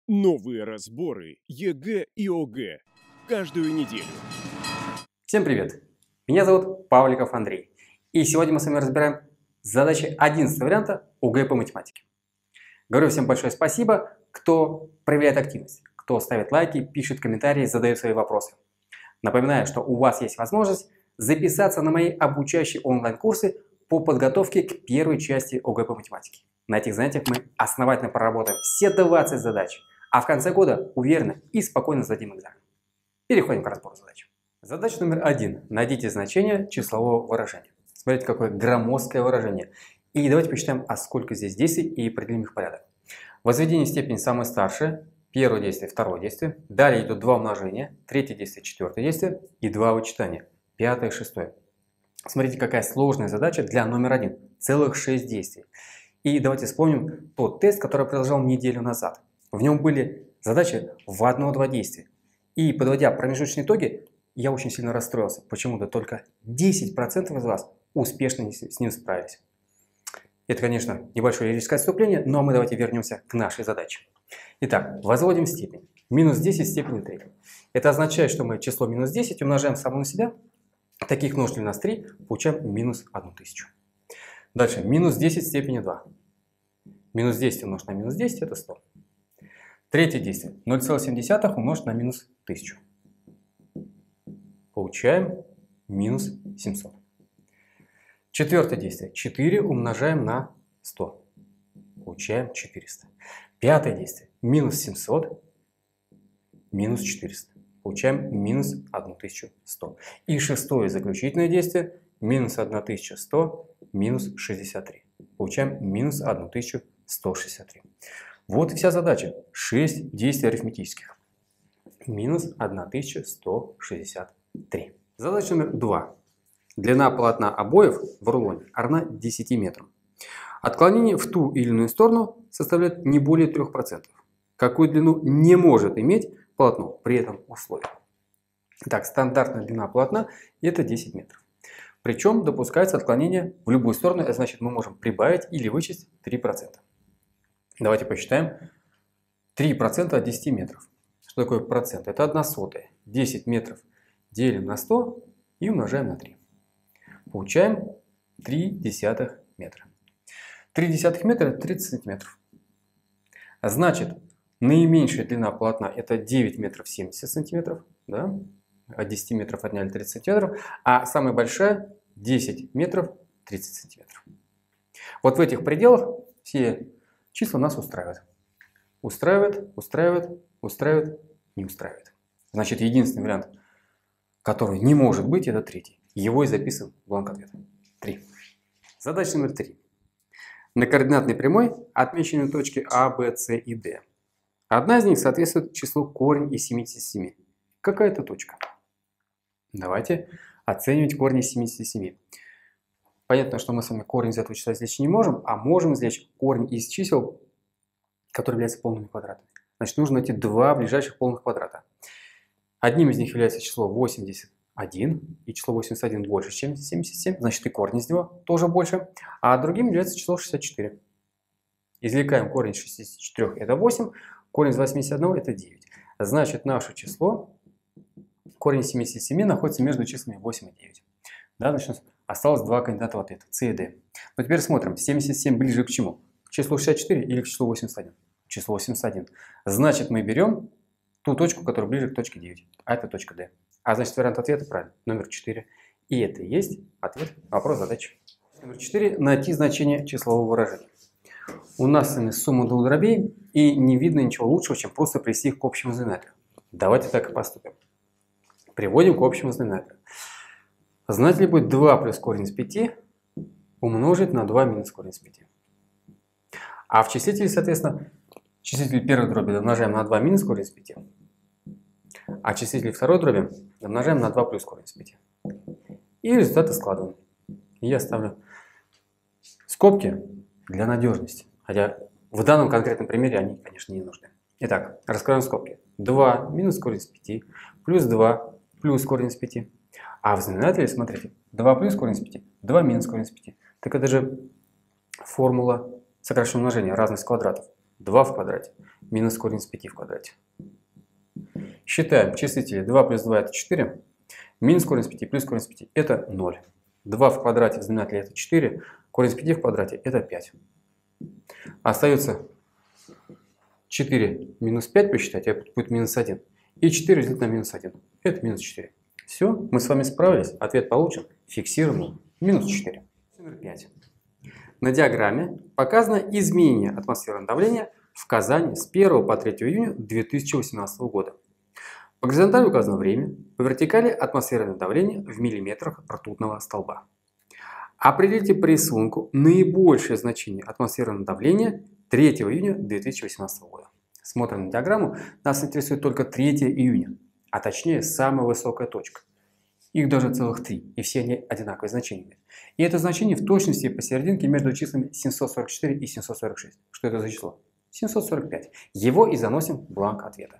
Новые разборы ЕГЭ и ОГЭ. Каждую неделю. Всем привет! Меня зовут Павликов Андрей. И сегодня мы с вами разбираем задачи 11 варианта ОГЭ по математике. Говорю всем большое спасибо, кто проявляет активность, кто ставит лайки, пишет комментарии, задает свои вопросы. Напоминаю, что у вас есть возможность записаться на мои обучающие онлайн-курсы по подготовке к первой части ОГЭ по математике. На этих занятиях мы основательно проработаем все 20 задач, а в конце года уверенно и спокойно сдадим экзамен. Переходим к разбору задач. Задача номер 1. Найдите значение числового выражения. Смотрите, какое громоздкое выражение. И давайте посчитаем, а сколько здесь действий и определим их порядок. Возведение степени самое старшее, первое действие, второе действие. Далее идут два умножения, третье действие, четвертое действие и два вычитания, пятое и шестое. Смотрите, какая сложная задача для номер 1. Целых 6 действий. И давайте вспомним тот тест, который продолжал неделю назад. В нем были задачи в 1-2 действия. И подводя промежуточные итоги, я очень сильно расстроился. Почему-то только 10% из вас успешно с ним справились. Это, конечно, небольшое лирическое отступление, но мы давайте вернемся к нашей задаче. Итак, возводим степень. Минус 10 в степени 3. Это означает, что мы число минус 10 умножаем само на себя. Таких множителей у нас 3, получаем минус 1000. Дальше, минус 10 в степени 2. Минус 10 умножить на минус 10 это 100. Третье действие. 0,7 умножить на минус 1000. Получаем минус 700. Четвертое действие. 4 умножаем на 100. Получаем 400. Пятое действие. Минус 700. Минус 400. Получаем минус 1100. И шестое заключительное действие. Минус 1100. Минус 63. Получаем минус 1163. Вот и вся задача. 6 действий арифметических. Минус 1163. Задача номер 2. Длина полотна обоев в рулоне равна 10 метрам. Отклонение в ту или иную сторону составляет не более 3%. Какую длину не может иметь полотно при этом условии? Итак, стандартная длина полотна это 10 метров. Причем допускается отклонение в любую сторону, это значит мы можем прибавить или вычесть 3%. Давайте посчитаем 3% от 10 метров. Что такое процент? Это 1/100. 10 метров делим на 100 и умножаем на 3. Получаем 0,3 метра. 0,3 метра это 30 сантиметров. Значит, наименьшая длина полотна это 9 метров 70 сантиметров. Да? От 10 метров отняли 30 сантиметров. А самая большая 10 метров 30 сантиметров. Вот в этих пределах все числа нас устраивают. Устраивает, устраивает, устраивает, не устраивает. Значит, единственный вариант, который не может быть, это третий. Его и записываем в бланк ответа. 3. Задача номер 3. На координатной прямой отмечены точки А, Б, С и Д. Одна из них соответствует числу корень из 77. Какая это точка? Давайте оценивать корень из 77. Понятно, что мы с вами корень из этого числа извлечь не можем, а можем извлечь корень из чисел, которые являются полными квадратами. Значит, нужно найти два ближайших полных квадрата. Одним из них является число 81, и число 81 больше, чем 77, значит и корень из него тоже больше, а другим является число 64. Извлекаем корень из 64, это 8, корень из 81 это 9. Значит, наше число, корень из 77 находится между числами 8 и 9. Да, значит, осталось два кандидата в ответ, С и Д. Но теперь смотрим, 77 ближе к чему? К числу 64 или к числу 81? Число 81. Значит, мы берем ту точку, которая ближе к точке 9, а это точка D. А значит, вариант ответа правильный, номер 4. И это и есть ответ на вопрос задачи. Номер 4. Найти значение числового выражения. У нас с вами сумма двух дробей, и не видно ничего лучшего, чем просто привести их к общему знаменателю. Давайте так и поступим. Приводим к общему знаменателю. Знаменатель будет 2 плюс корень из 5 умножить на 2 минус корень из 5. А в числителе, соответственно, числитель первой дроби умножаем на 2 минус корень из 5. А числитель второй дроби умножаем на 2 плюс корень из 5. И результаты складываем. И я ставлю скобки для надежности. Хотя в данном конкретном примере они, конечно, не нужны. Итак, раскроем скобки. 2 минус корень из 5 плюс 2 плюс корень из 5. А в знаменателе, смотрите, 2 плюс корень из 5, 2 минус корень из 5. Так это же формула сокращенного умножения, разность квадратов. 2 в квадрате минус корень из 5 в квадрате. Считаем числители. 2 плюс 2 это 4. Минус корень из 5 плюс корень из 5 это 0. 2 в квадрате в знаменателе это 4. Корень из 5 в квадрате это 5. Остается 4 минус 5 посчитать, это будет минус 1. И 4 разделить на минус 1. Это минус 4. Все, мы с вами справились. Ответ получен. Фиксируем. Минус 4. Номер 5. На диаграмме показано изменение атмосферного давления в Казани с 1 по 3 июня 2018 года. По горизонтали указано время, по вертикали атмосферное давление в миллиметрах ртутного столба. Определите по рисунку наибольшее значение атмосферного давления 3 июня 2018 года. Смотрим на диаграмму. Нас интересует только 3 июня, а точнее самая высокая точка. Их даже целых 3, и все они одинаковые значения имеют. И это значение в точности посерединке между числами 744 и 746. Что это за число? 745. Его и заносим в бланк ответа.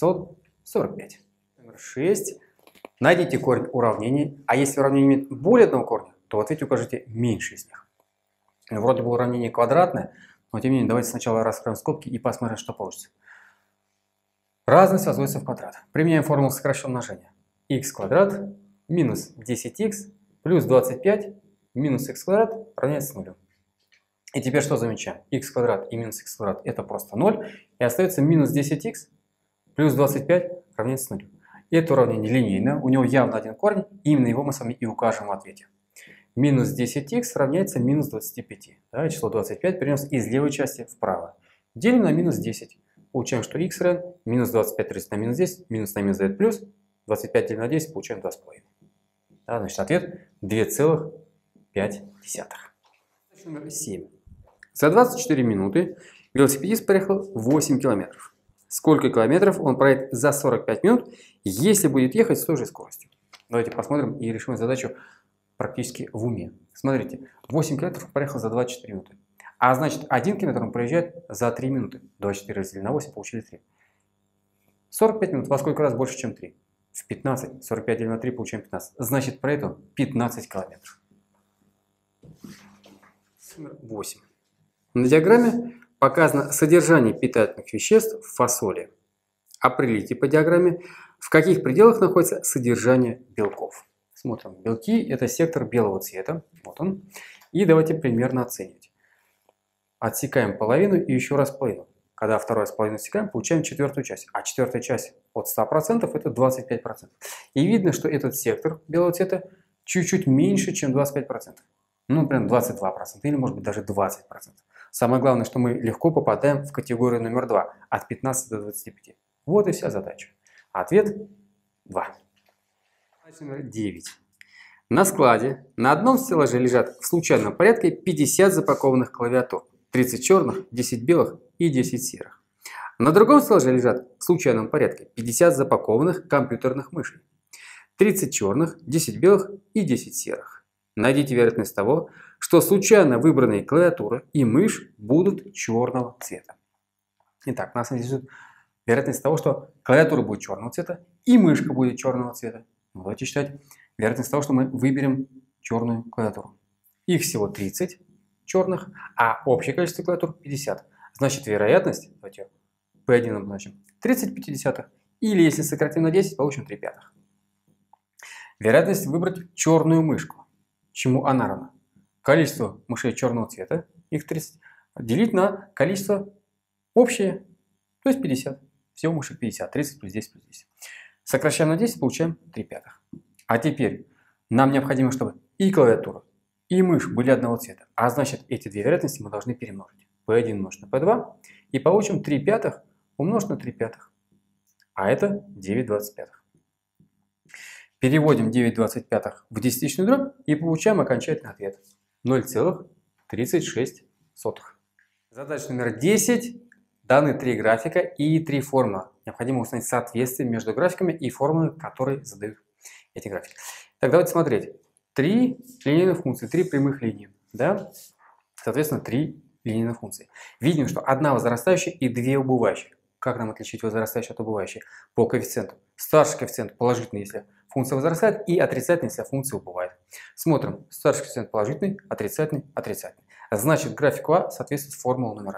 745. Номер 6. Найдите корень уравнений, а если уравнение имеет более одного корня, то в ответе укажите меньше из них. Вроде бы уравнение квадратное, но тем не менее давайте сначала раскроем скобки и посмотрим, что получится. Разность возводится в квадрат. Применяем формулу сокращенного умножения. Х квадрат минус 10х плюс 25 минус х квадрат равняется 0. И теперь что замечаем? Х квадрат и минус х квадрат это просто 0. И остается минус 10х плюс 25 равняется 0. И это уравнение линейное, у него явно один корень, и именно его мы с вами и укажем в ответе. Минус 10х равняется минус 25. Да, число 25 перенес из левой части вправо. Делим на минус 10. Получаем, что х равен минус 25 разделить на минус 10, минус на минус дает плюс, 25 делим на 10, получаем 2,5. Да, значит, ответ 2,5. Номер 7. За 24 минуты велосипедист проехал 8 километров. Сколько километров он проедет за 45 минут, если будет ехать с той же скоростью? Давайте посмотрим и решим задачу практически в уме. Смотрите, 8 километров проехал за 24 минуты. А значит, 1 километр он проезжает за 3 минуты. 24 разделили на 8, получили 3. 45 минут во сколько раз больше, чем 3? В 15. 45 делим на 3, получаем 15. Значит, проедет он 15 километров. 8. На диаграмме показано содержание питательных веществ в фасоли. Определите по диаграмме, в каких пределах находится содержание белков. Смотрим. Белки – это сектор белого цвета. Вот он. И давайте примерно оценивать. Отсекаем половину и еще раз половину. Когда второй раз половину отсекаем, получаем четвертую часть. А четвертая часть от 100% это 25%. И видно, что этот сектор белого цвета чуть-чуть меньше, чем 25%. Ну, прям 22%. Или может быть даже 20%. Самое главное, что мы легко попадаем в категорию номер 2. От 15 до 25. Вот и вся задача. Ответ 2. Номер 9. На складе на одном стеллаже лежат в случайном порядке 50 запакованных клавиатур. 30 черных, 10 белых и 10 серых. На другом стеллаже лежат в случайном порядке 50 запакованных компьютерных мышей. 30 черных, 10 белых и 10 серых. Найдите вероятность того, что случайно выбранные клавиатуры и мышь будут черного цвета. Итак, нас интересует вероятность того, что клавиатура будет черного цвета и мышка будет черного цвета. Давайте считать вероятность того, что мы выберем черную клавиатуру. Их всего 30 черных, а общее количество клавиатур 50. Значит, вероятность, давайте P1 обозначим, 30/50. Или если сократим на 10, получим 3/5. Вероятность выбрать черную мышку. Чему она равна? Количество мышей черного цвета, их 30, делить на количество общее, то есть 50. Всего мышек 50, 30 плюс 10 плюс 10. Сокращаем на 10, получаем 3/5. А теперь нам необходимо, чтобы и клавиатура, и мышь были одного цвета. А значит, эти две вероятности мы должны перемножить. P1 умножить на P2 и получим 3/5 умножить на 3/5. А это 9/25. Переводим 9/25 в десятичную дробь и получаем окончательный ответ. 0,36. Задача номер 10. Даны 3 графика и 3 формулы. Необходимо установить соответствие между графиками и формулами, которые задают эти графики. Так, давайте смотреть. 3 линейных функции, 3 прямых линии. Да? Соответственно, 3 линейных функции. Видим, что одна возрастающая и 2 убывающие. Как нам отличить возрастающую от убывающей? По коэффициенту. Старший коэффициент положительный, если функция возрастает, и отрицательный, если функция убывает. Смотрим. Старший коэффициент положительный, отрицательный, отрицательный. Значит, графику А соответствует формула номер 1.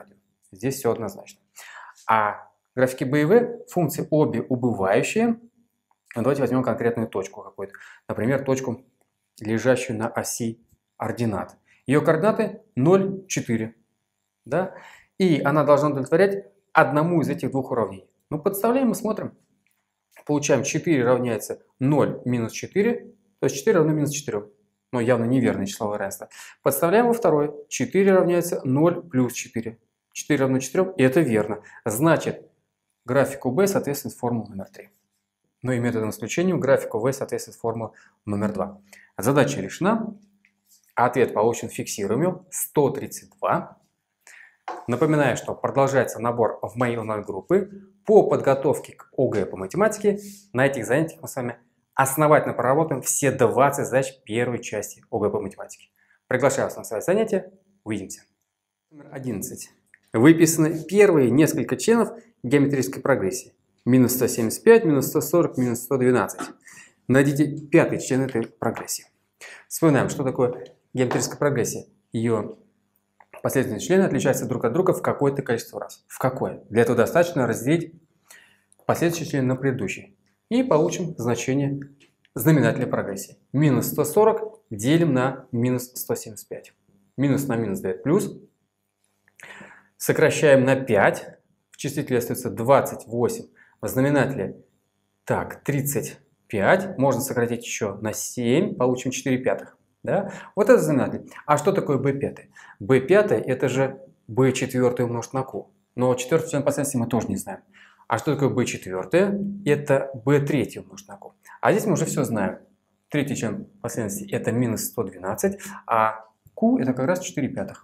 Здесь все однозначно. А графики БИВ функции обе убывающие. Давайте возьмем конкретную точку какую-то. Например, точку, лежащую на оси ординат. Ее координаты 0, 4. Да? И она должна удовлетворять одному из этих двух уравнений. Ну, подставляем и смотрим. Получаем 4 равняется 0 минус 4, то есть 4 равно минус 4. Но явно неверное числовое равенство. Подставляем во второе. 4 равняется 0 плюс 4. 4 равно 4, и это верно. Значит, графику B соответствует формула номер 3. Ну и методом исключения графику V соответствует формула номер 2. Задача решена. Ответ получен, фиксируем его. 132. Напоминаю, что продолжается набор в мои онлайн-группы по подготовке к ОГЭ по математике. На этих занятиях мы с вами основательно проработаем все 20 задач первой части ОГЭ по математике. Приглашаю вас на свои занятия. Увидимся. Номер 11. Выписаны первые несколько членов геометрической прогрессии. Минус 175, минус 140, минус 112. Найдите пятый член этой прогрессии. Вспоминаем, что такое геометрическая прогрессия. Ее последовательные члены отличаются друг от друга в какое-то количество раз. В какое? Для этого достаточно разделить последующий член на предыдущий. И получим значение знаменателя прогрессии. Минус 140 делим на минус 175. Минус на минус дает плюс. Сокращаем на 5. В числителе остается 28. В знаменателе так, 35. Можно сократить еще на 7. Получим 4 пятых. Да? Вот это знаменатель. А что такое b5? b5 это же b4 умножить на q. Но четвертый член последовательности мы тоже не знаем. А что такое b4? Это b3 умножить на q. А здесь мы уже все знаем. Третий член последовательности это минус 112, а q это как раз 4 пятых.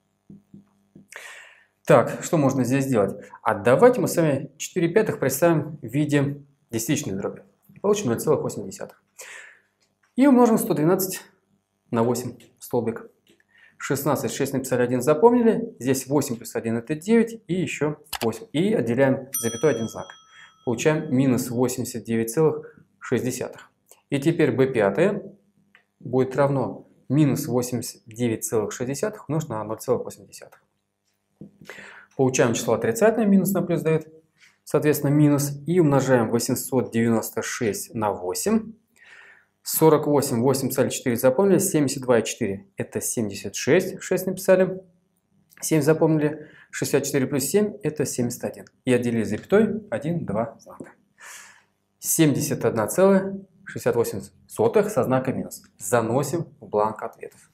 Так, что можно здесь сделать? А давайте мы с вами 4 пятых представим в виде десятичной дроби. Получим 0,8. И умножим 112 на 8 столбик. 16, 6 написали, 1 запомнили. Здесь 8 плюс 1 это 9 и еще 8. И отделяем запятой один знак. Получаем минус 89,6. И теперь b5 будет равно минус 89,6 умножить на 0,8. Получаем число отрицательное, минус на плюс дает, соответственно, минус. И умножаем 896 на 8. 48, 8 писали, 4 запомнили, 72 и 4 это 76, 6 написали, 7 запомнили, 64 плюс 7 это 71. И отделили запятой 1, 2 знака. 71,68 со знаком минус. Заносим в бланк ответов.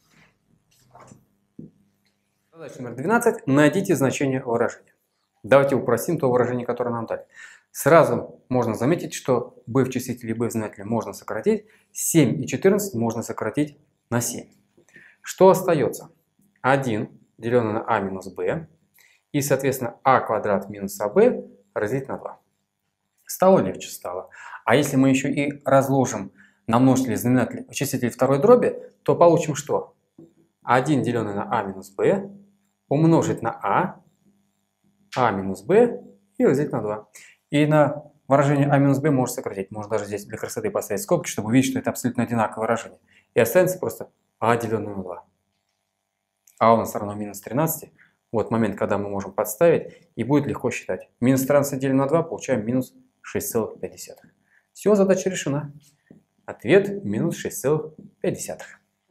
Задача номер 12. Найдите значение выражения. Давайте упростим то выражение, которое нам дали. Сразу можно заметить, что b в числителе и b в знаменателе можно сократить. 7 и 14 можно сократить на 7. Что остается? 1 деленное на а минус b. И, соответственно, а квадрат минус аб разделить на 2. Стало легче? Стало. А если мы еще и разложим на множители знаменателя в числителе второй дроби, то получим что? 1 деленное на а минус b умножить на а минус b и разделить на 2. И на выражение а минус b можно сократить. Можно даже здесь для красоты поставить скобки, чтобы увидеть, что это абсолютно одинаковое выражение. И останется просто а деленное на 2. А у нас равно минус 13. Вот момент, когда мы можем подставить, и будет легко считать. Минус 13 делим на 2, получаем минус 6,5. Все, задача решена. Ответ минус 6,5.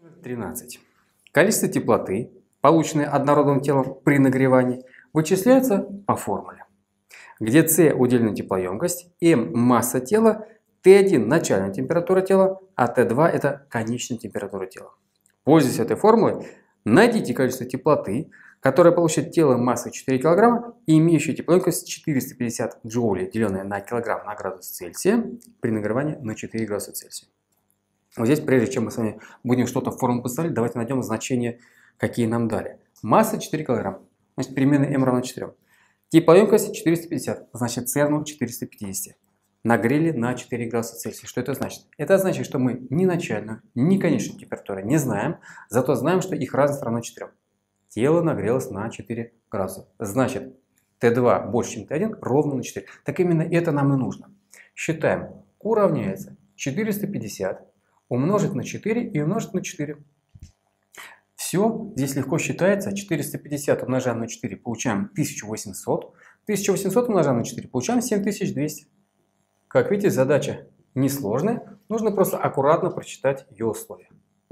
13. Количество теплоты, полученное однородным телом при нагревании, вычисляется по формуле, где c удельная теплоемкость, m масса тела, T1 начальная температура тела, а T2 это конечная температура тела. Пользуясь этой формулой, найдите количество теплоты, которое получит тело массой 4 кг и имеющее теплоемкость 450 джоулей, деленное на килограмм на градус Цельсия, при нагревании на 4 градуса Цельсия. Вот здесь, прежде чем мы с вами будем что-то в формулу поставить, давайте найдем значения, какие нам дали. Масса 4 кг, значит переменная m равна 4. Теплоемкость 450, значит c равно 450. Нагрели на 4 градуса Цельсия. Что это значит? Это значит, что мы ни начальную, ни конечную температуру не знаем, зато знаем, что их разность равна 4. Тело нагрелось на 4 градуса. Значит, Т2 больше, чем Т1, ровно на 4. Так именно это нам и нужно. Считаем. Q равняется 450 умножить на 4 и умножить на 4. Все здесь легко считается. 450 умножаем на 4, получаем 1800. 1800 умножаем на 4, получаем 7200. Как видите, задача несложная. Нужно просто аккуратно прочитать ее условия.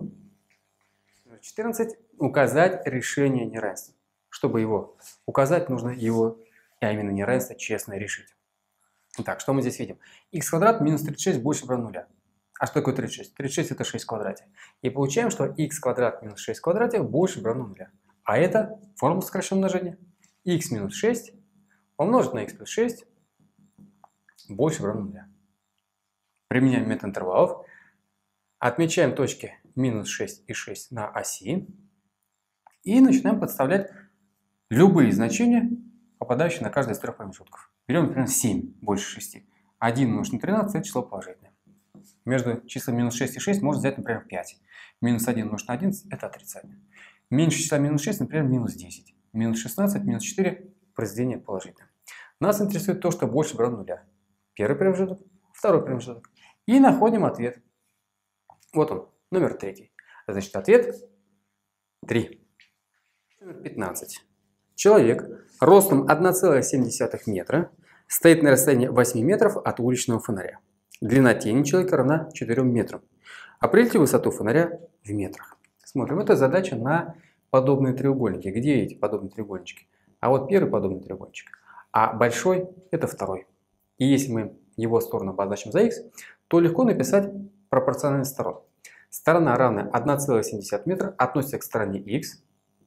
14. Указать решение неравенства. Чтобы его указать, нужно его, а именно неравенство, честно решить. Итак, что мы здесь видим? Х квадрат минус 36 больше равно 0. А что такое 36? 36 это 6 в квадрате. И получаем, что х квадрат минус 6 в квадрате больше равно 0. А это формула сокращенного умножения. Х минус 6 умножить на х плюс 6 больше равно 0. Применяем метод интервалов. Отмечаем точки минус 6 и 6 на оси. И начинаем подставлять любые значения, попадающие на каждый из трех промежутков. Берем, например, 7 больше 6. 1 умножить на 13 – это число положительное. Между числами минус 6 и 6 можно взять, например, 5. Минус 1 умножить на 11 – это отрицание. Меньше числа минус 6, например, минус 10. Минус 16, минус 4 – произведение положительное. Нас интересует то, что больше равно 0. Первый промежуток, второй промежуток. И находим ответ. Вот он, номер 3. Значит, ответ 3. Номер 15. Человек ростом 1,7 метра стоит на расстоянии 8 метров от уличного фонаря. Длина тени человека равна 4 метрам. Определите высоту фонаря в метрах. Смотрим, это задача на подобные треугольники. Где эти подобные треугольнички? А вот первый подобный треугольничек. А большой – это второй. И если мы его сторону обозначим за х, то легко написать пропорциональность сторон. Сторона, равная 1,7 метра, относится к стороне х.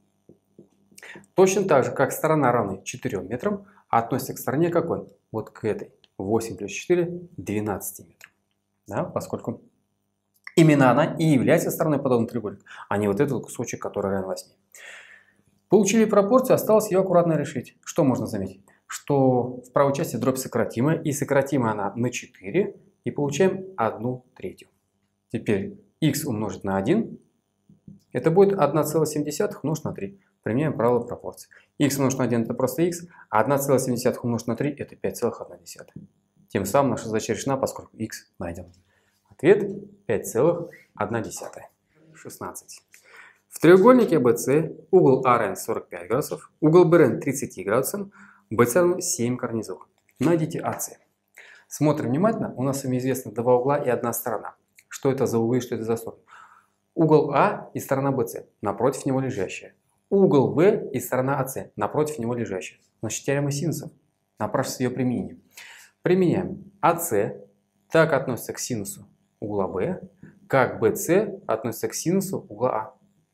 Точно так же, как сторона, равная 4 метрам, относится к стороне какой? Вот к этой. 8 плюс 4 – 12 метров. Да, поскольку именно она и является стороной подобного треугольника, а не вот этот кусочек, который равен 8. Получили пропорцию, осталось ее аккуратно решить. Что можно заметить? Что в правой части дробь сократимая, и сократимая она на 4, и получаем 1/3. Теперь х умножить на 1, это будет 1,7 умножить на 3. Применяем правило пропорции. Х умножить на 1 это просто х, а 1,7 умножить на 3 это 5,1. Тем самым наша задача решена, поскольку х найден. Ответ 5,1. 16. В треугольнике ABC угол А равен 45 градусов, угол Б равен 30 градусам, BC равно 7 корней из 2. Найдите АС. Смотрим внимательно. У нас с вами известно два угла и одна сторона. Что это за углы, что это за стороны? Угол А и сторона BC, напротив него лежащая. Угол Б и сторона АС, напротив него лежащая. Значит, теорема синусов. Напрашивается ее применение. Применяем АС, так относится к синусу угла Б, как BC относится к синусу угла А.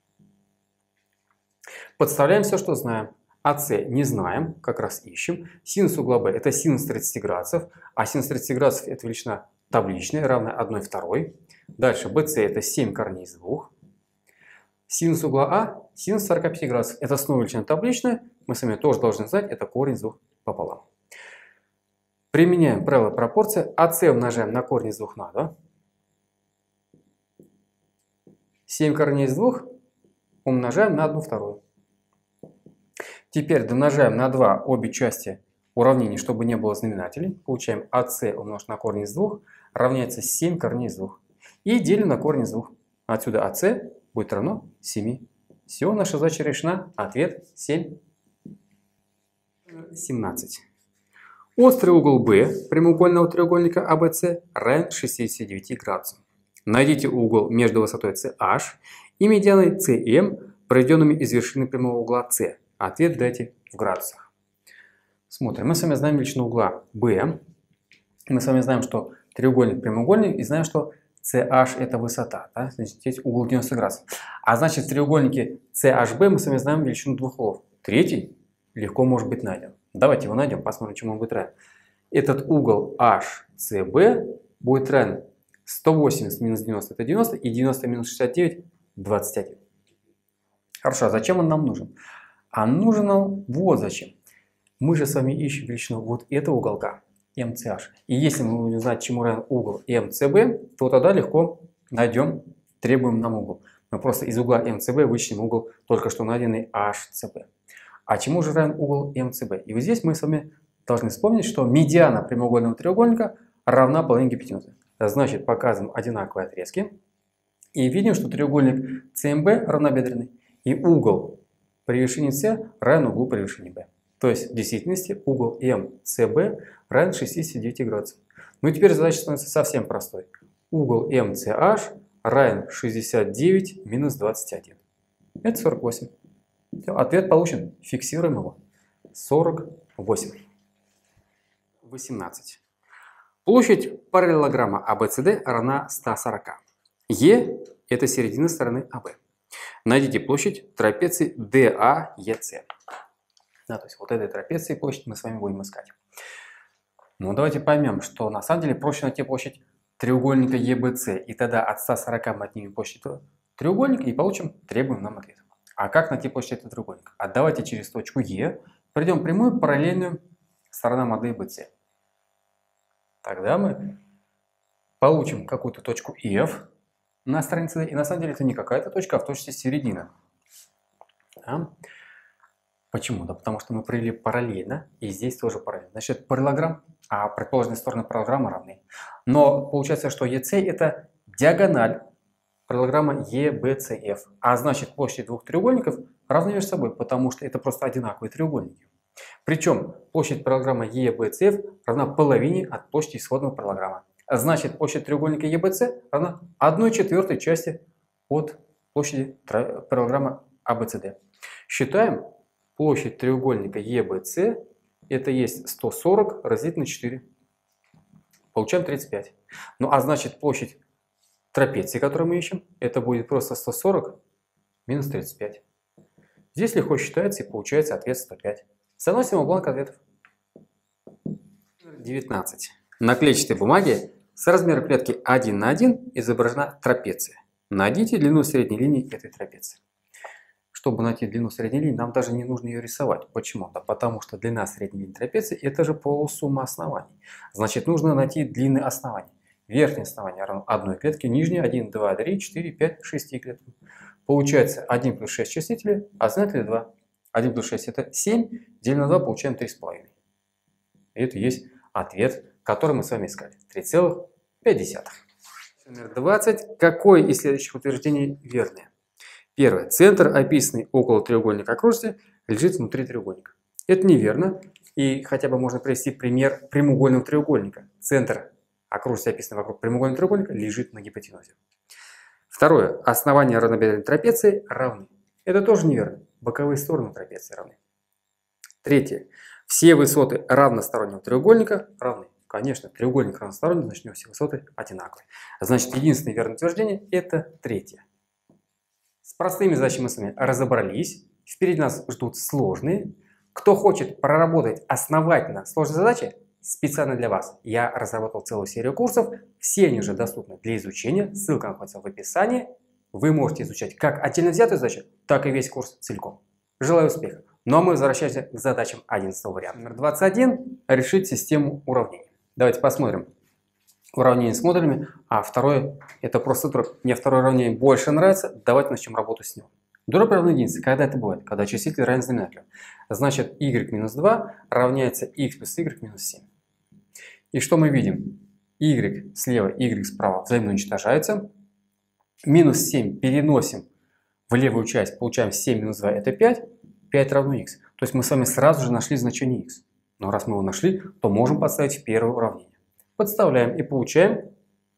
Подставляем все, что знаем. АС не знаем, как раз ищем. Синус угла Б это синус 30 градусов, а синус 30 градусов это величина табличная, равная 1/2. Дальше BC это 7 корней из 2. Синус угла А синус 45 градусов. Это снова величина табличная. Мы с вами тоже должны знать, это корень из 2 пополам. Применяем правило пропорции. АС умножаем на корень из 2 на 2. 7 корней из 2 умножаем на 1/2. Теперь домножаем на 2 обе части уравнений, чтобы не было знаменателей. Получаем АС умножить на корень из 2 равняется 7 корней из 2. И делим на корень из 2. Отсюда АС будет равно 7. Все, наша задача решена. Ответ 7. 17. Острый угол Б прямоугольного треугольника ABC равен 69 градусам. Найдите угол между высотой CH и медианой CM, проведенными из вершины прямого угла С. Ответ дайте в градусах. Смотрим. Мы с вами знаем величину угла B. Мы с вами знаем, что треугольник прямоугольник, и знаем, что CH это высота. Да? Значит, здесь угол 90 градусов. А значит, в треугольнике CHB мы с вами знаем величину двух углов. Третий легко может быть найден. Давайте его найдем, посмотрим, чему он будет равен. Этот угол HCB будет равен 180 минус 90 это 90, и 90 минус 69 21. Хорошо, а зачем он нам нужен? А нужен нам вот зачем. Мы же с вами ищем величину вот этого уголка, MCH. И если мы будем знать, чему равен угол MCB, то тогда легко найдем требуемый нам угол. Мы просто из угла MCB вычтем угол только что найденный HCB. А чему же равен угол MCB? И вот здесь мы с вами должны вспомнить, что медиана прямоугольного треугольника равна половине гипотенузы. Значит, показываем одинаковые отрезки. И видим, что треугольник CMB равнобедренный. И угол при вершине С равен углу при вершине Б. То есть в действительности угол МСБ равен 69 градусам. Ну и теперь задача становится совсем простой. Угол МСH равен 69 минус 21. Это 48. Ответ получен. Фиксируем его. 48. 18. Площадь параллелограмма ABCD равна 140. Е – это середина стороны АБ. Найдите площадь трапеции DAEC. Да, то есть вот этой трапеции площадь мы с вами будем искать. Но давайте поймем, что на самом деле проще найти площадь треугольника EBC. И тогда от 140 мы отнимем площадь треугольника и получим требуемый нам ответ. А как найти площадь этого треугольника? А давайте через точку Е пройдем прямую параллельную сторонам АД и БС. Тогда мы получим какую-то точку F на странице D. И на самом деле это не какая-то точка, а в точке середина. Да? Почему? Да потому что мы провели параллельно, и здесь тоже параллельно. Значит, параллелограмм, а противоположные стороны параллелограмма равны. Но получается, что EC это диагональ параллелограмма EBCF. А значит, площадь двух треугольников равны между собой, потому что это просто одинаковые треугольники. Причем площадь параллелограмма EBCF равна половине от площади исходного параллелограмма. Значит, площадь треугольника EBC равна 1/4 части от площади параллелограмма ABCD. Считаем, площадь треугольника EBC это есть 140 разделить на 4. Получаем 35. Ну а значит, площадь трапеции, которую мы ищем, это будет просто 140 минус 35. Здесь легко считается и получается ответ 105. Заносим в бланк ответов. 19. На клетчатой бумаге с размером клетки 1 на 1 изображена трапеция. Найдите длину средней линии этой трапеции. Чтобы найти длину средней линии, нам даже не нужно ее рисовать. Почему? Да потому что длина средней линии трапеции это же полусумма оснований. Значит, нужно найти длины оснований. Верхнее основание равно одной клетке, нижнее 1, 2, 3, 4, 5, 6 клеткам. Получается 1 плюс 6 числителей, а знаменатель 2. 1 плюс 6 это 7, делим на 2, получаем 3,5. Это и есть ответ, который мы с вами искали. 3,5. Номер 20. Какое из следующих утверждений верное? Первое. Центр, описанный около треугольника окружности, лежит внутри треугольника. Это неверно. И хотя бы можно привести пример прямоугольного треугольника. Центр окружности, описанный вокруг прямоугольного треугольника, лежит на гипотенузе. Второе. Основания равнобедренной трапеции равны. Это тоже неверно. Боковые стороны трапеции равны. Третье. Все высоты равностороннего треугольника равны. Конечно, треугольник равносторонний, значит, у него все высоты одинаковые. Значит, единственное верное утверждение – это третье. С простыми задачами мы с вами разобрались. Впереди нас ждут сложные. Кто хочет проработать основательно сложные задачи, специально для вас я разработал целую серию курсов. Все они уже доступны для изучения. Ссылка находится в описании. Вы можете изучать как отдельно взятую задачу, так и весь курс целиком. Желаю успеха. Ну а мы возвращаемся к задачам 11 варианта. Номер 21. Решить систему уравнений. Давайте посмотрим уравнение с модулями. А второе, это просто дробь. Мне второе уравнение больше нравится. Давайте начнем работу с ним. Дробь равна единице. Когда это бывает? Когда числитель равен знаменателю. Значит, y минус 2 равняется x плюс y минус 7. И что мы видим? Y слева, y справа взаимно уничтожаются. Минус 7 переносим в левую часть. Получаем 7 минус 2 это 5. 5 равно x. То есть мы с вами сразу же нашли значение x. Но раз мы его нашли, то можем подставить в первое уравнение. Подставляем и получаем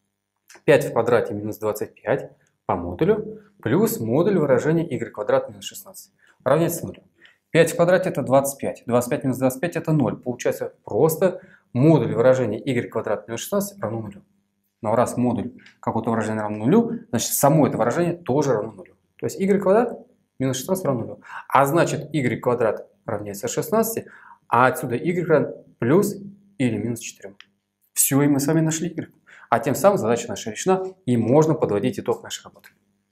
5 в квадрате минус 25 по модулю плюс модуль выражения y квадрат минус 16 равняется 0. 5 в квадрате это 25. 25 минус 25 это 0. Получается просто модуль выражения y квадрат минус 16 равно 0. Но раз модуль какого-то выражения равно 0, значит само это выражение тоже равно 0. То есть y квадрат минус 16 равно 0. А значит y квадрат равняется 16, а отсюда y равен плюс или минус 4. Все, и мы с вами нашли y. А тем самым задача наша решена, и можно подводить итог нашей работы.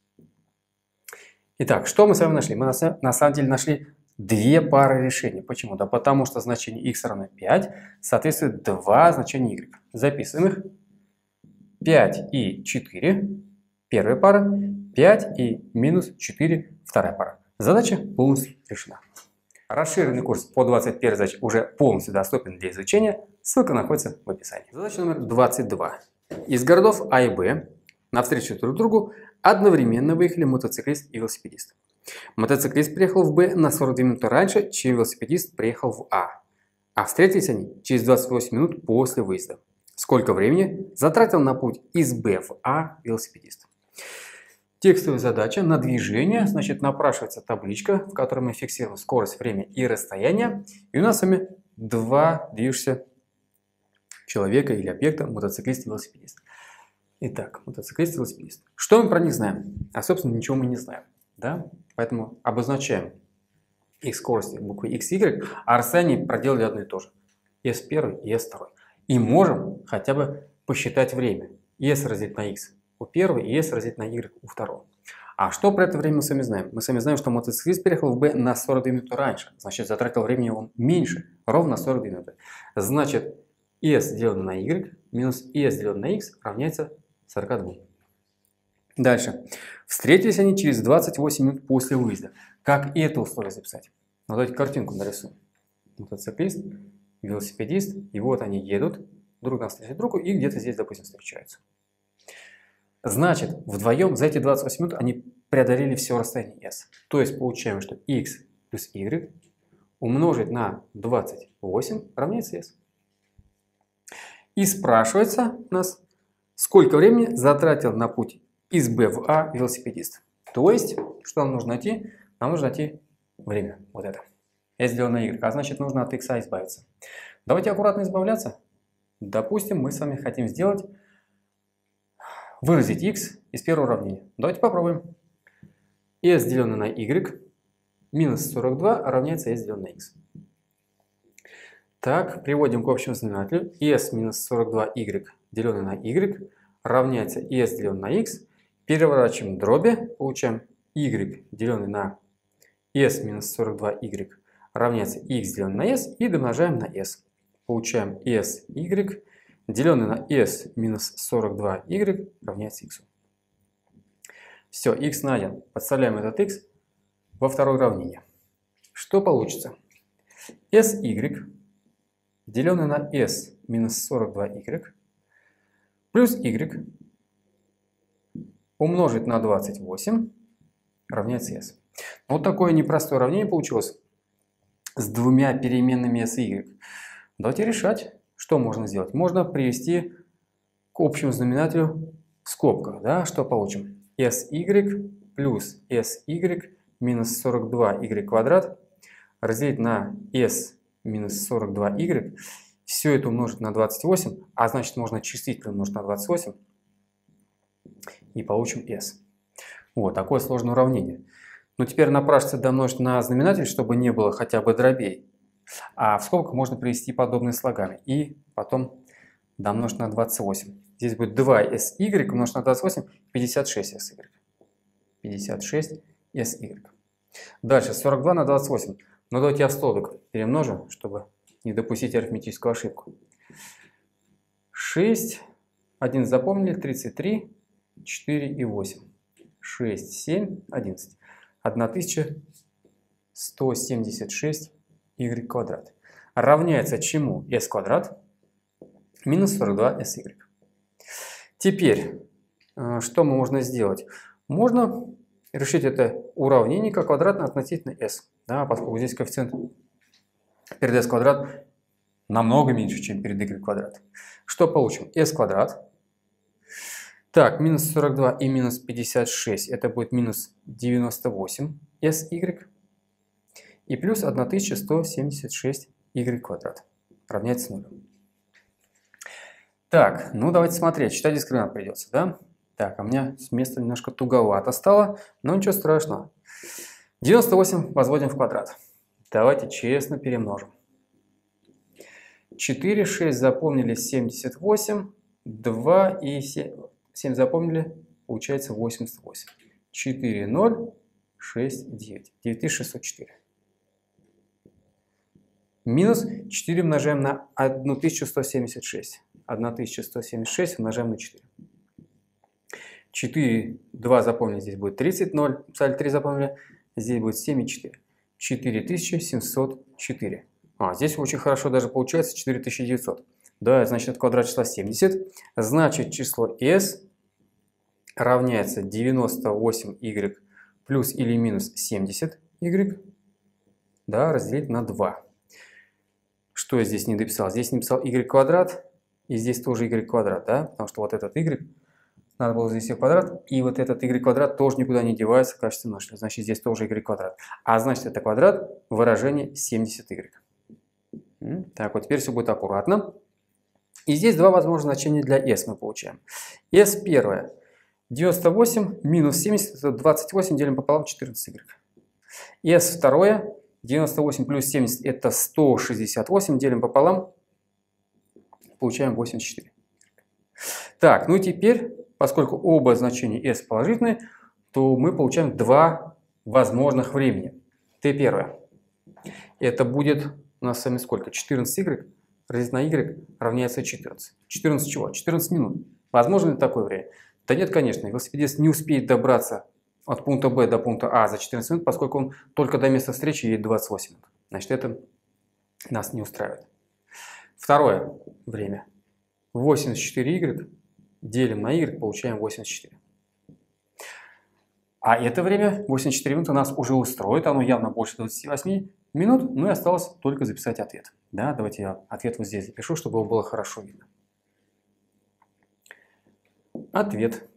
Итак, что мы с вами нашли? Мы на самом деле нашли две пары решений. Почему? Да потому что значение x равно 5 соответствует два значения y. Записываем их. 5 и 4 первая пара, 5 и минус 4 вторая пара. Задача полностью решена. Расширенный курс по 21 задаче уже полностью доступен для изучения. Ссылка находится в описании. Задача номер 22. Из городов А и Б навстречу друг другу одновременно выехали мотоциклист и велосипедист. Мотоциклист приехал в Б на 42 минуты раньше, чем велосипедист приехал в А. А встретились они через 28 минут после выезда. Сколько времени затратил на путь из Б в А велосипедист? Текстовая задача на движение. Значит, напрашивается табличка, в которой мы фиксируем скорость, время и расстояние. И у нас с вами два движущихся человека или объекта, мотоциклист и велосипедист. Итак, мотоциклист и велосипедист. Что мы про них знаем? А, собственно, ничего мы не знаем. Да? Поэтому обозначаем их скорости буквой x, y, а расстояние проделали одно и то же. S1 и S2. И можем хотя бы посчитать время. S разделить на x у первого и S разделить на y у второго. А что про это время мы с вами знаем? Мы с вами знаем, что мотоциклист переехал в B на 42 минуты раньше. Значит, затратил времени он меньше, ровно 42 минуты. Значит, S деленное на y минус S деленное на x равняется 42. Дальше. Встретились они через 28 минут после выезда. Как это условие записать? Ну, давайте картинку нарисуем. Мотоциклист, велосипедист, и вот они едут друг навстречу другу и где-то здесь, допустим, встречаются. Значит, вдвоем за эти 28 минут они преодолели все расстояние s. То есть получаем, что x плюс y умножить на 28 равняется s. И спрашивается у нас, сколько времени затратил на путь из B в А велосипедист. То есть, что нам нужно найти? Нам нужно найти время. Вот это. S делено на y. А значит, нужно от x избавиться. Давайте аккуратно избавляться. Допустим, мы с вами хотим сделать, выразить x из первого уравнения. Давайте попробуем. S деленное на y минус 42 равняется s деленное на x. Так, приводим к общему знаменателю. S минус 42y деленное на y равняется s деленное на x. Переворачиваем дроби, получаем y деленное на s минус 42y равняется x деленное на s и домножаем на s. Получаем sy деленное на s минус 42y равняется x. Все, x найден. Подставляем этот x во второе уравнение. Что получится? sy деленное на s минус 42y плюс y умножить на 28 равняется s. Вот такое непростое уравнение получилось с двумя переменными s и y. Давайте решать, что можно сделать. Можно привести к общему знаменателю в скобках. Да? Что получим? sy плюс sy минус 42y квадрат разделить на s минус 42y. Все это умножить на 28, а значит можно числительно умножить на 28. И получим s. Вот такое сложное уравнение. Но теперь напрашивается домножить на знаменатель, чтобы не было хотя бы дробей. А в скобках можно привести подобные слогами. И потом домножить на 28. Здесь будет 2sy умножить на 28, 56sy. 56sy. Дальше 42 на 28. Но давайте я в столбик перемножу, чтобы не допустить арифметическую ошибку. 6, 1 запомнили, 33, 4 и 8. 6, 7, 11. 1176 y квадрат. Равняется чему? S квадрат минус 42 sy. Теперь, что можно сделать? Можно решить это уравнение как квадратное относительно s. Да, поскольку здесь коэффициент перед s квадрат намного меньше, чем перед y квадрат. Что получим? S квадрат. Так, минус 42 и минус 56, это будет минус 98 sy. И плюс 1176 y квадрат. Равняется 0. Так, ну давайте смотреть. Считать дискриминант придется, да? Так, а у меня с места немножко туговато стало, но ничего страшного. 98 возводим в квадрат. Давайте честно перемножим. 4, 6 запомнили, 78, 2 и 7 запомнили, получается 88. 4, 0, 6, 9. 9604. Минус 4 умножаем на 1176. 1176 умножаем на 4. 4, 2 запомнили, здесь будет 30, 0, писали 3 запомнили, здесь будет 7 и 4. 4704. Здесь очень хорошо даже получается 4900. Да, значит, это квадрат числа 70. Значит, число s равняется 98y плюс или минус 70y, да, разделить на 2. Что я здесь не дописал? Здесь не написал y квадрат, и здесь тоже y квадрат, да, потому что вот этот y надо было завести в квадрат, и вот этот y квадрат тоже никуда не девается в качестве множителя, значит здесь тоже y квадрат. А значит это квадрат выражения 70y. Так, вот теперь все будет аккуратно. И здесь два возможных значения для s мы получаем. S первое. 98 минус 70 это 28, делим пополам 14y. S второе. 98 плюс 70 это 168, делим пополам, получаем 84. Так, ну и теперь, поскольку оба значения s положительные, то мы получаем два возможных времени. T первое. Это будет у нас с вами сколько? 14y разделить на y равняется 14. 14 чего? 14 минут. Возможно ли такое время? Да нет, конечно. Велосипедист не успеет добраться от пункта Б до пункта А за 14 минут, поскольку он только до места встречи едет 28 минут. Значит, это нас не устраивает. Второе время. 84y делим на y, получаем 84. А это время, 84 минуты, нас уже устроит, оно явно больше 28 минут, ну и осталось только записать ответ. Да, давайте я ответ вот здесь запишу, чтобы его было хорошо видно. Ответ.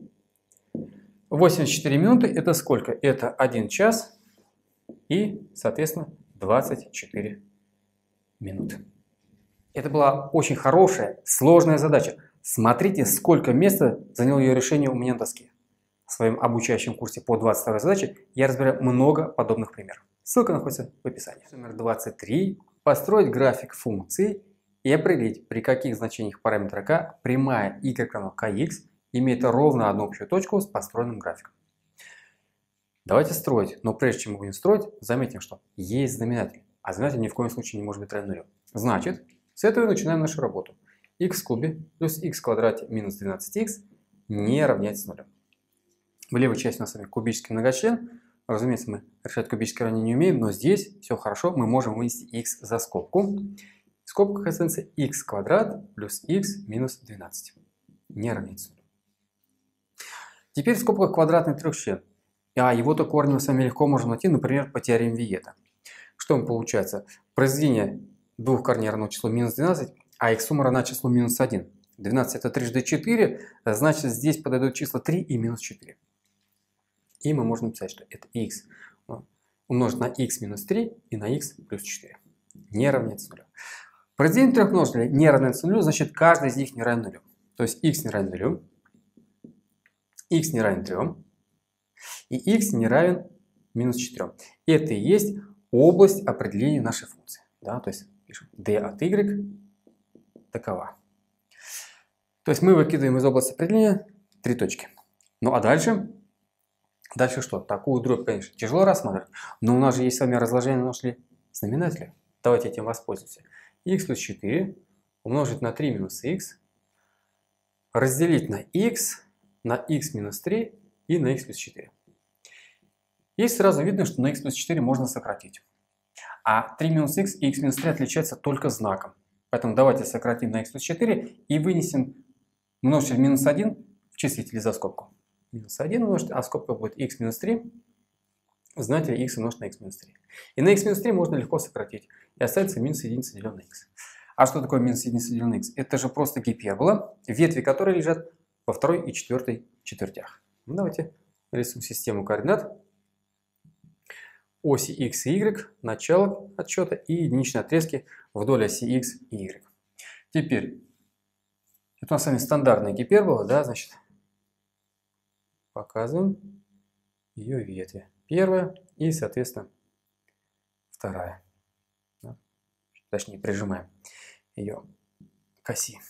84 минуты это сколько? Это 1 час и, соответственно, 24 минуты. Это была очень хорошая, сложная задача. Смотрите, сколько места заняло ее решение у меня на доске. В своем обучающем курсе по 22 задаче я разбираю много подобных примеров. Ссылка находится в описании. Номер 23. Построить график функции и определить, при каких значениях параметра k прямая y равно kx имеет ровно одну общую точку с построенным графиком. Давайте строить, но прежде чем мы будем строить, заметим, что есть знаменатель, а знаменатель ни в коем случае не может быть равен нулю. Значит, с этого и начинаем нашу работу. X в кубе плюс x в квадрате минус 12x не равняется нулю. В левой части у нас с вами кубический многочлен. Разумеется, мы решать кубические уравнения не умеем, но здесь все хорошо, мы можем вынести x за скобку. В скобках останется x квадрат плюс x минус 12. Не равняется нулю. Теперь в скобках квадратный трехчлен. А его-то корни мы с вами легко можем найти, например, по теореме Виета. Что получается? Произведение двух корней равно числу минус 12, а их сумма равна числу минус 1. 12 это трижды 4, значит здесь подойдут числа 3 и минус 4. И мы можем написать, что это x умножить на x минус 3 и на x плюс 4. Не равняется нулю. Произведение трех множителей не равняется нулю, значит каждый из них не равен нулю. То есть x не равен нулю, x не равен 3 и x не равен минус 4. Это и есть область определения нашей функции. Да? То есть пишем d от y такова. То есть мы выкидываем из области определения 3 точки. Ну а дальше что? Такую дробь, конечно, тяжело рассматривать, но у нас же есть с вами разложение на множители знаменателя. Давайте этим воспользуемся. X плюс 4 умножить на 3 минус x, разделить на x минус 3 и на x плюс 4. Здесь сразу видно, что на x плюс 4 можно сократить. А 3 минус x и x минус 3 отличаются только знаком. Поэтому давайте сократим на x плюс 4 и вынесем множитель минус 1 в числитель за скобку. Минус 1 умножить, а скобка будет x минус 3 в знаменателе x умножить на x минус 3. И на x минус 3 можно легко сократить. И останется минус единица делен на x. А что такое минус единица делен на x? Это же просто гипербола, ветви которой лежат во второй и четвертой четвертях. Ну, давайте рисуем систему координат. Оси x и y, начало отсчета и единичные отрезки вдоль оси x и y. Теперь, это у нас с вами стандартная гипербола, да, значит, показываем ее ветви. Первая и, соответственно, вторая. Да? Точнее, прижимаем ее к оси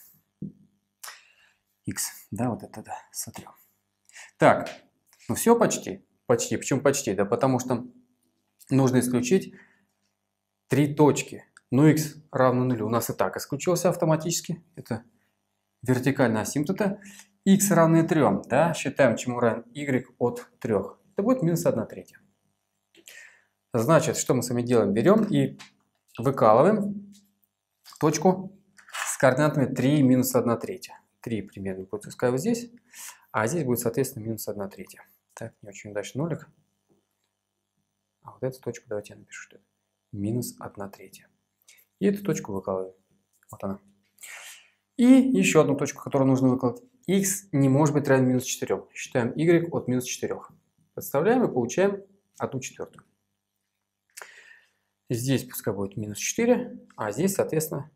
x. Да, вот это, да, сотрем. Так, ну все почти. Почти. Почему почти? Да потому что нужно исключить 3 точки. Ну, x равно нулю. У нас и так исключился автоматически. Это вертикальная асимптота. X равны 3. Да? Считаем, чему равен y от 3. Это будет минус 1/3. Значит, что мы с вами делаем? Берем и выкалываем точку с координатами 3 и минус 1/3. 3 примерно будет, пускай вот здесь. А здесь будет, соответственно, минус 1/3. Так, не очень удачный нолик. А вот эту точку, давайте я напишу, что это минус 1/3. И эту точку выкладываем. Вот она. И еще одну точку, которую нужно выкладывать. Х не может быть равен минус 4. Считаем y от минус 4. Подставляем и получаем 1/4. Здесь пускай будет минус 4, а здесь, соответственно,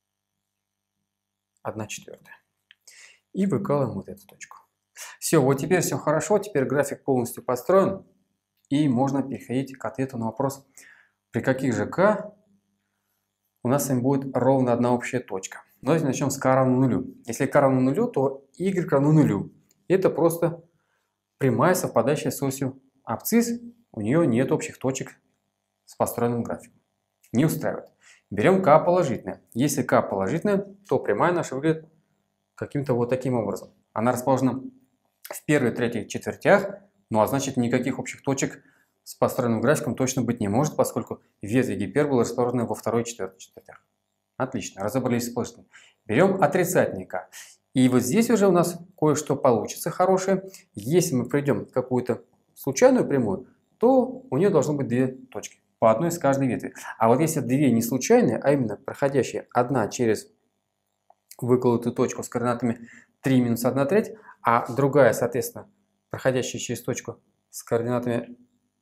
1/4. И выкладываем вот эту точку. Все, вот теперь все хорошо, теперь график полностью построен. И можно переходить к ответу на вопрос, при каких же k у нас с вами будет ровно одна общая точка. Давайте начнем с k равно 0. Если k равно 0, то y равно 0. Это просто прямая, совпадающая с осью абсцисс. У нее нет общих точек с построенным графиком. Не устраивает. Берем k положительное. Если k положительное, то прямая наша выглядит каким-то вот таким образом. Она расположена в первой, третьей четвертях, ну а значит никаких общих точек с построенным графиком точно быть не может, поскольку ветви гиперболы расположены во второй и четвертой четвертях. Отлично, разобрались с положительным. Берем отрицательный k. И вот здесь уже у нас кое-что получится хорошее. Если мы пройдем какую-то случайную прямую, то у нее должно быть две точки, по одной с каждой ветви. А вот если две не случайные, а именно проходящие одна через выколотую точку с координатами 3 минус 1/3, а другая, соответственно, проходящая через точку с координатами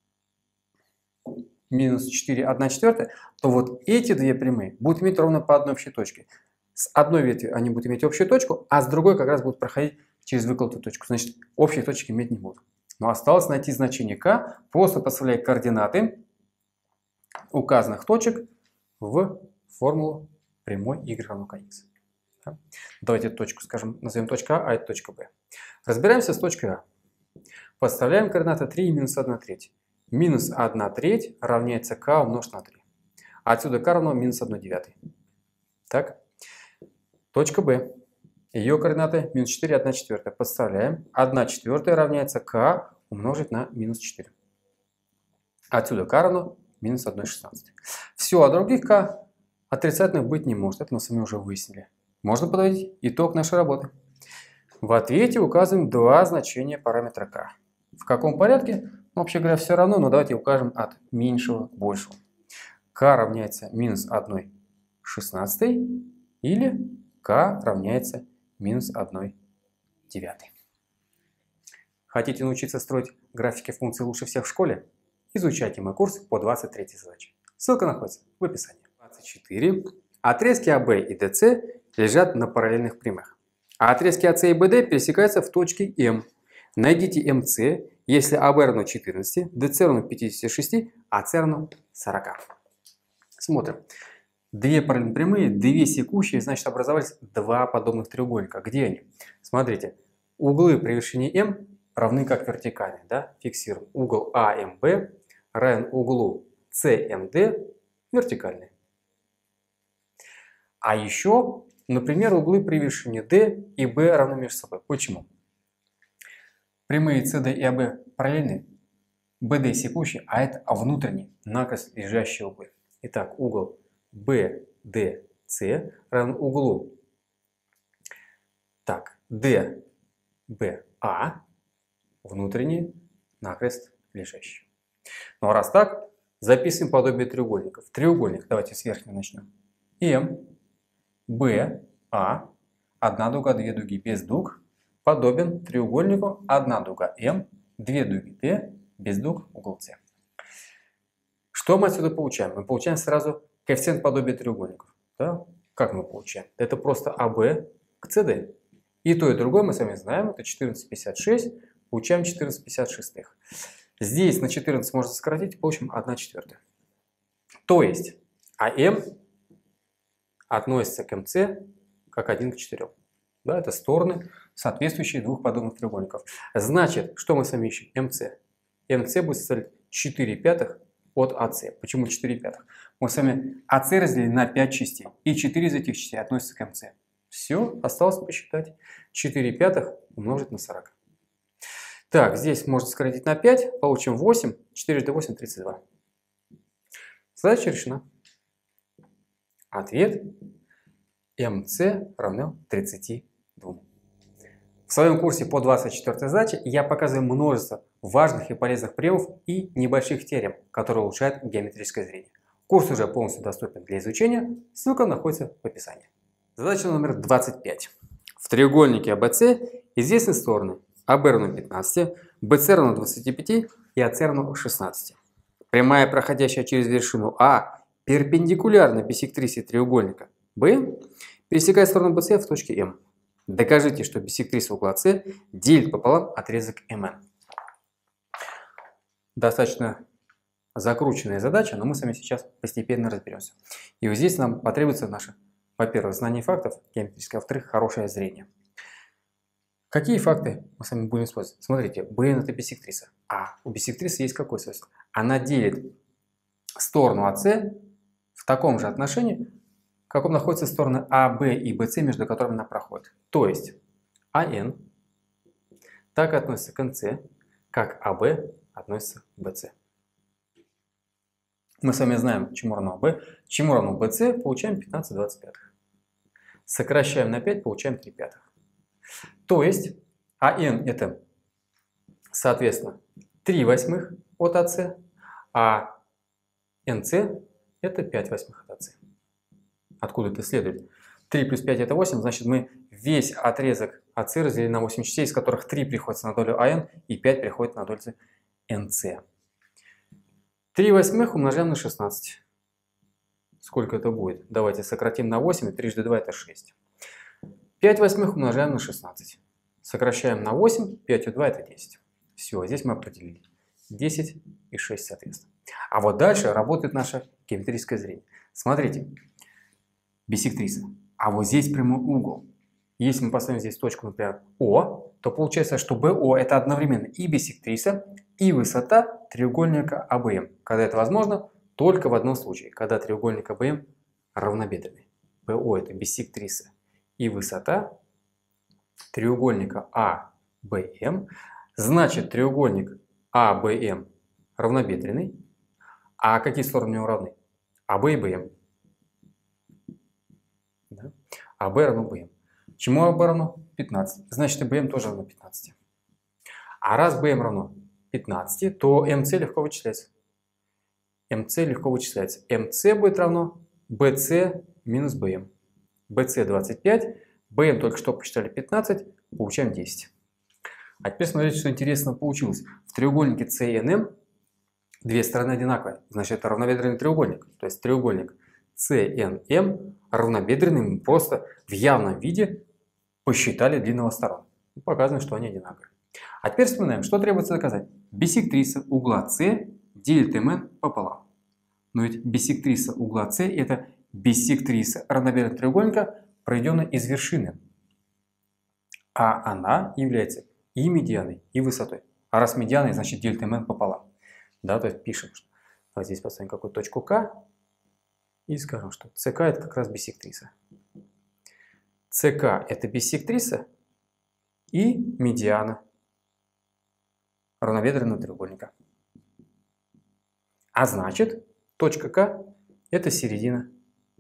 минус 4, 1/4, то вот эти две прямые будут иметь ровно по одной общей точке. С одной ветви они будут иметь общую точку, а с другой как раз будут проходить через выколотую точку. Значит, общие точки иметь не будут. Но осталось найти значение k, просто подставляя координаты указанных точек в формулу прямой y равно kx. Давайте эту точку, скажем, назовем точка А, а это точка Б. Разбираемся с точкой А. Подставляем координаты 3 и минус 1/3. Минус 1/3 равняется k умножить на 3. Отсюда k равно минус 1/9. Так. Точка Б. Ее координаты минус 4 и 1/4. Подставляем. 1/4 равняется k умножить на минус 4. Отсюда k равно минус 1/16. Все, а других k отрицательных быть не может. Это мы с вами уже выяснили. Можно подводить итог нашей работы. В ответе указываем два значения параметра k. В каком порядке? Ну, вообще говоря, все равно, но давайте укажем от меньшего к большему. k равняется минус 1/16 или k равняется минус 1/9. Хотите научиться строить графики функций лучше всех в школе? Изучайте мой курс по 23 задаче. Ссылка находится в описании. 24. Отрезки АБ и ДС лежат на параллельных прямых. А отрезки АС и БД пересекаются в точке М. Найдите МС, если АБ равно 14, ДС равно 56, а С равно 40. Смотрим. Две параллельные прямые, две секущие, значит образовались два подобных треугольника. Где они? Смотрите, углы при вершине М равны как вертикальные. Да? Фиксируем. Угол АМБ равен углу СМД вертикальный. А еще, например, углы при вершине D и B равны между собой. Почему? Прямые CD и AB параллельны, BD секущие, а это внутренние, накрест лежащие углы. Итак, угол BDC равен углу DBA, внутренний, накрест лежащий. Ну а раз так, записываем подобие треугольников. Треугольник, давайте с верхнего начнем. М, Б, А, одна дуга, две дуги без дуг, подобен треугольнику одна дуга М, две дуги П, без дуг, угол С. Что мы отсюда получаем? Мы получаем сразу коэффициент подобия треугольников. Да? Как мы получаем? Это просто АБ к СД. И то, и другое мы с вами знаем. Это 14,56. Получаем 14,56. Здесь на 14 можно сократить, получим 1/4. То есть АМ относится к МС как 1 к 4. Да, это стороны, соответствующие двух подобных треугольников. Значит, что мы с вами ищем? МС. МС будет составлять 4/5 от АС. Почему 4/5? Мы с вами АС разделили на 5 частей. И 4 из этих частей относятся к МС. Все, осталось посчитать. 4/5 умножить на 40. Так, здесь можно сократить на 5. Получим 8. 4 до 8, 32. Задача решена. Ответ МС равно 32. В своем курсе по 24 задаче я показываю множество важных и полезных приемов и небольших теорем, которые улучшают геометрическое зрение. Курс уже полностью доступен для изучения, ссылка находится в описании. Задача номер 25. В треугольнике ABC известны стороны АБ равно 15, BC равно 25 и AC равно 16. Прямая, проходящая через вершину А, перпендикулярно биссектрисе треугольника B, пересекает сторону BC в точке М. Докажите, что биссектриса угла С делит пополам отрезок МН. Достаточно закрученная задача, но мы с вами сейчас постепенно разберемся. И вот здесь нам потребуется наше, во-первых, знание фактов геометрическое, а во-вторых, хорошее зрение. Какие факты мы с вами будем использовать? Смотрите, BN это биссектриса. А у биссектрисы есть какое свойство? Она делит сторону АС в таком же отношении, в каком находятся стороны АБ и BC, между которыми она проходит. То есть АН так относится к НС, как АБ относится к BC. Мы с вами знаем, чему равно АБ, чему равно BC, получаем 15/25. Сокращаем на 5, получаем 3/5. То есть АН это, соответственно, 3/8 от АС, а НС это 5/8 от АС. Откуда это следует? 3 плюс 5 это 8, значит мы весь отрезок АС разделили на 8 частей, из которых 3 приходится на долю АН и 5 приходит на долю НС. 3/8 умножаем на 16. Сколько это будет? Давайте сократим на 8, и 3 × 2 это 6. 5/8 умножаем на 16. Сокращаем на 8, 5 и 2 это 10. Все, здесь мы определили. 10 и 6 соответственно. А вот дальше работает наше геометрическое зрение. Смотрите. Биссектриса. А вот здесь прямой угол. Если мы поставим здесь точку, например, О, то получается, что БО это одновременно и биссектриса, и высота треугольника АБМ. Когда это возможно? Только в одном случае, когда треугольник АБМ равнобедренный. БО это биссектриса и высота треугольника АБМ. Значит, треугольник АБМ равнобедренный. А какие стороны у него равны? АБ и БМ. Да? АБ равно БМ. Чему АБ равно? 15. Значит, и БМ тоже равно 15. А раз БМ равно 15, то МС легко вычисляется. МС легко вычисляется. МС будет равно BC минус БМ. BC 25, БМ только что посчитали 15, получаем 10. А теперь смотрите, что интересно получилось. В треугольнике CNM две стороны одинаковые. Значит, это равнобедренный треугольник. То есть треугольник CNM равнобедренный, мы просто в явном виде посчитали длину сторон. Показано, что они одинаковые. А теперь вспоминаем, что требуется доказать. Биссектриса угла С делит МН пополам. Но ведь биссектриса угла С это биссектриса равнобедренного треугольника, проведенная из вершины. А она является и медианой, и высотой. А раз медианой, значит делит МН пополам. Да, то есть пишем, что вот здесь поставим какую-то точку К и скажем, что СК это как раз биссектриса. СК это биссектриса и медиана равнобедренного треугольника. А значит, точка К это середина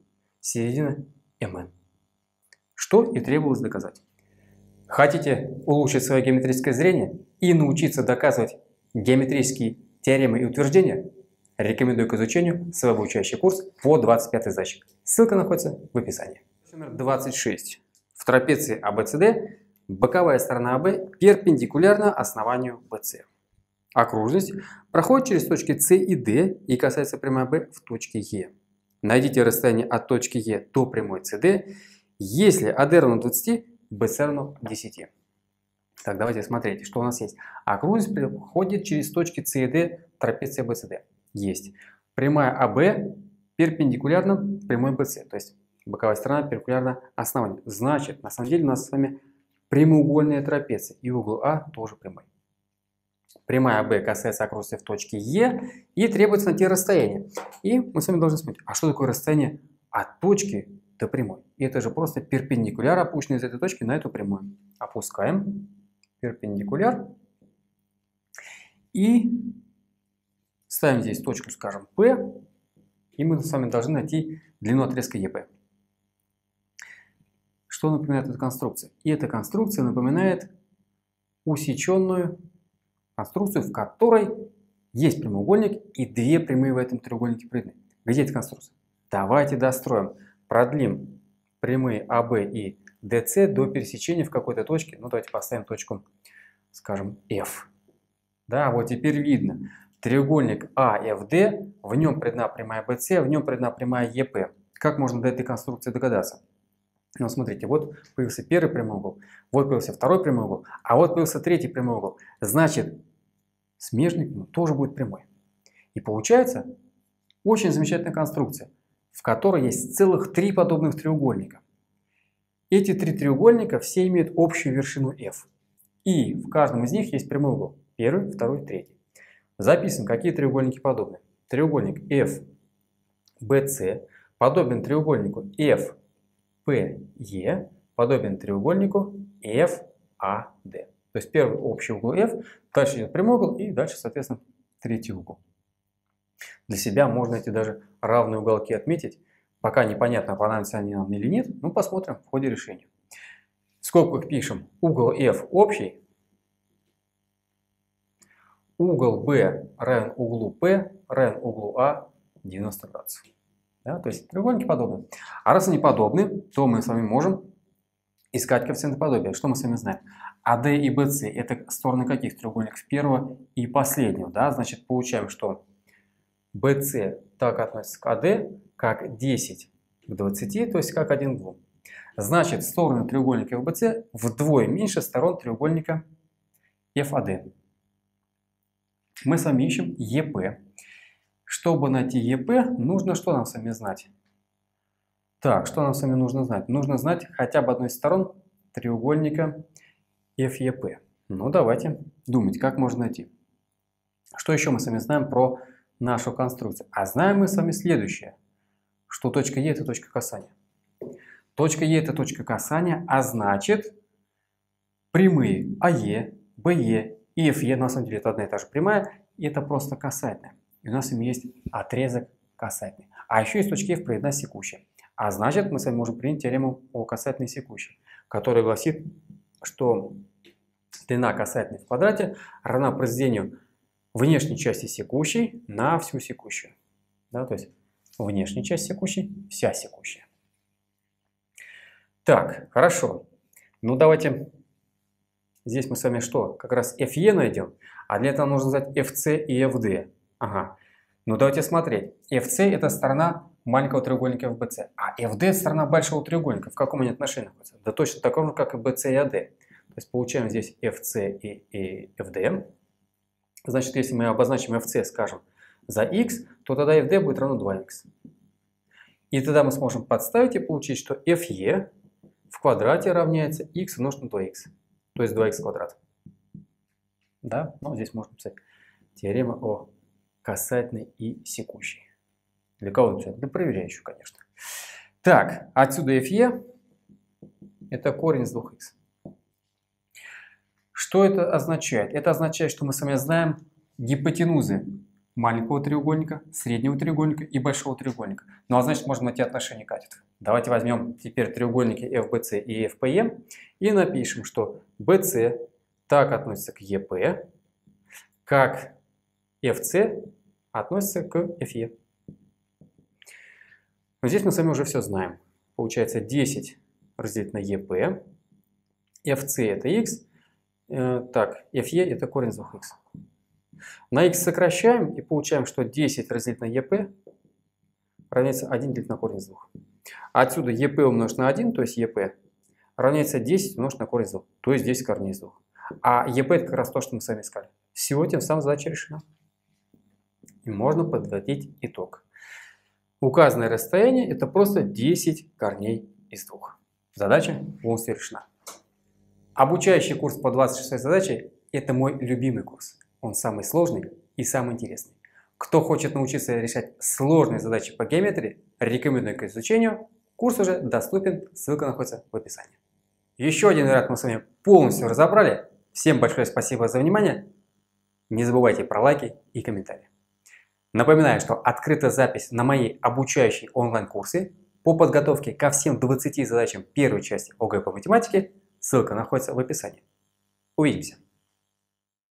МН. Что и требовалось доказать. Хотите улучшить свое геометрическое зрение и научиться доказывать геометрические теоремы и утверждения? Рекомендую к изучению свой обучающий курс по 25 задаче. Ссылка находится в описании. Номер 26. В трапеции ABCD боковая сторона АБ перпендикулярна основанию BC. Окружность проходит через точки С и D и касается прямой АБ в точке Е. Найдите расстояние от точки Е до прямой CD, если АД равно 20, BC равно 10. Так, давайте смотреть, что у нас есть. Окружность проходит через точки С и D трапеции ABCD. Есть. Прямая АБ перпендикулярна прямой BC, то есть боковая сторона перпендикулярна основанию. Значит, на самом деле у нас с вами прямоугольная трапеция, и угол А тоже прямой. Прямая АБ касается окружности в точке Е, и требуется найти расстояние. И мы с вами должны смотреть, а что такое расстояние от точки до прямой? И это же просто перпендикуляр, опущенный из этой точки на эту прямую. Опускаем перпендикуляр и ставим здесь точку, скажем, P, и мы с вами должны найти длину отрезка ЕП. Что напоминает эта конструкция? И эта конструкция напоминает усеченную конструкцию, в которой есть прямоугольник и две прямые в этом треугольнике проведены. Где эта конструкция? Давайте достроим. Продлим прямые АБ и ДС до пересечения в какой-то точке. Ну, давайте поставим точку, скажем, F. Да, вот теперь видно. Треугольник АФД, в нем проведена прямая BC, в нем проведена прямая ЕП. Как можно до этой конструкции догадаться? Ну, смотрите, вот появился первый прямой угол, вот появился второй прямой угол, а вот появился третий прямой угол. Значит, смежник тоже будет прямой. И получается очень замечательная конструкция, в которой есть целых три подобных треугольника. Эти три треугольника все имеют общую вершину F. И в каждом из них есть прямой угол. Первый, второй, третий. Записываем, какие треугольники подобны. Треугольник FBC подобен треугольнику FPE, подобен треугольнику FAD. То есть первый общий угол F, дальше идет прямой угол и дальше, соответственно, третий угол. Для себя можно эти даже равные уголки отметить. Пока непонятно, понадобятся они нам или нет, но посмотрим в ходе решения. В скобках пишем угол F общий, угол B равен углу P равен углу А 90 градусов. Да, то есть треугольники подобны. А раз они подобны, то мы с вами можем искать коэффициенты подобия. Что мы с вами знаем? AD и BC – это стороны каких треугольников? Первого и последнего. Да? Значит, получаем, что BC так относится к AD, как 10 к 20, то есть как 1 к 2. Значит, стороны треугольника FBC вдвое меньше сторон треугольника FAD. Мы с вами ищем ЕП. Чтобы найти ЕП, нужно что нам с вами знать? Так, что нам с вами нужно знать? Нужно знать хотя бы одну из сторон треугольника FEP. Ну, давайте думать, как можно найти. Что еще мы с вами знаем про нашу конструкцию? А знаем мы с вами следующее, что точка Е – это точка касания. Точка Е – это точка касания, а значит прямые АЕ, БЕ и ФЕ, на самом деле это одна и та же прямая, и это просто касательная. И у нас с вами есть отрезок касательный. А еще из точки F проведена секущая. А значит, мы с вами можем принять теорему о касательной секущей, которая гласит, что длина касательной в квадрате равна произведению внешней части секущей на всю секущую. Да, то есть внешняя часть секущей, вся секущая. Так, хорошо. Ну давайте здесь мы с вами что? Как раз FE найдем, а для этого нужно знать FC и FD. Ага. Ну давайте смотреть. FC это сторона маленького треугольника FBC, а FD это сторона большого треугольника. В каком они отношении находятся? Да точно таком же, как и BC и AD. То есть получаем здесь FC и FD. Значит, если мы обозначим FC, скажем, за x, то тогда FD будет равно 2x. И тогда мы сможем подставить и получить, что FE в квадрате равняется x умножить на 2x. То есть 2x квадрат. Да, ну здесь можно писать теорема о касательной и секущей. Для кого написать? Для проверяющего, конечно. Так, отсюда FE это корень из 2х. Что это означает? Это означает, что мы с вами знаем гипотенузы маленького треугольника, среднего треугольника и большого треугольника. Ну а значит, можно найти отношение катетов. Давайте возьмем теперь треугольники FBC и FPE и напишем, что BC так относится к EP, как FC относится к FE. Но здесь мы с вами уже все знаем. Получается 10 разделить на EP, FC это x, так, FE это корень из 2х. На x сокращаем и получаем, что 10 разделить на EP равняется 1 делить на корень из 2. Отсюда EP умножить на 1, то есть EP, равняется 10 умножить на корень из 2, то есть 10 корней из 2. А EP это как раз то, что мы с вами искали. Всего, тем самым задача решена. И можно подводить итог. Указанное расстояние это просто 10 корней из 2. Задача полностью решена. Обучающий курс по 26 задаче – это мой любимый курс. Он самый сложный и самый интересный. Кто хочет научиться решать сложные задачи по геометрии, рекомендую к изучению. Курс уже доступен, ссылка находится в описании. Еще один ряд мы с вами полностью разобрали. Всем большое спасибо за внимание. Не забывайте про лайки и комментарии. Напоминаю, что открыта запись на мои обучающие онлайн-курсы по подготовке ко всем 20 задачам первой части ОГЭ по математике. Ссылка находится в описании. Увидимся!